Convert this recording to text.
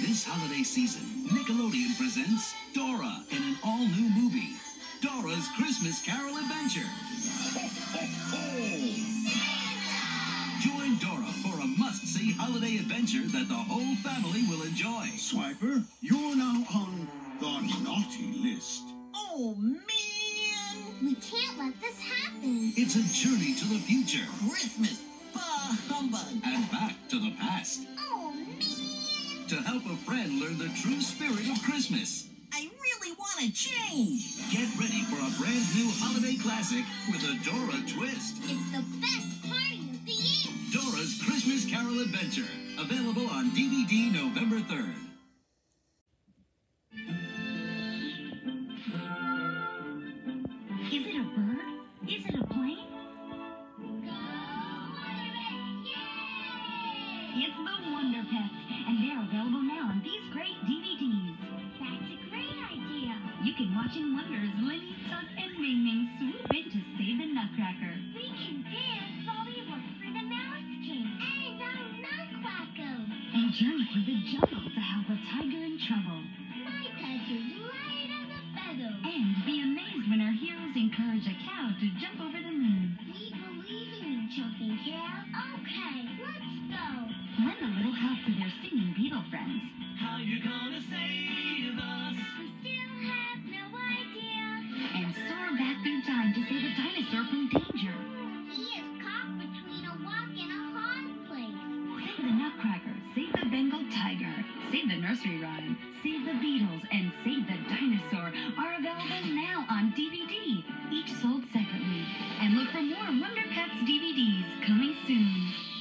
This holiday season, Nickelodeon presents Dora in an all-new movie, Dora's Christmas Carol Adventure. Join Dora for a must-see holiday adventure that the whole family will enjoy. Swiper, you're now on the naughty list. Oh, man! We can't let this happen. It's a journey to the future. Christmas! Bah humbug! And back to the past. Oh, man! To help a friend learn the true spirit of Christmas. I really want to change! Get ready for a brand new holiday classic with a Dora twist. It's the best party of the year. Dora's Christmas Carol Adventure. Available on DVD November 3rd. Is it a bird? Is it a plane? It's the Wonder Pets, and they're available now on these great DVDs. That's a great idea. You can watch in wonder as Linny, Tuck, and Ming Ming swoop in to save the Nutcracker. We can dance while we work for the Mouse King and our Nutcracker. And journey through the jungle to help a tiger in trouble. My touch is light as a feather. And be amazed when our heroes encourage a cow to jump over the moon. We believe in you, Jumping Cow. Okay, let's go. Lend a little help to their singing beetle friends. How you gonna save us? We still have no idea. And soar back through time to save a dinosaur from danger. He is caught between a rock and a hard place. Save the Nutcracker, save the Bengal tiger, save the nursery rhyme, save the Beatles, and save the dinosaur are available now on DVD, each sold separately. And look for more Wonder Pets DVDs coming soon.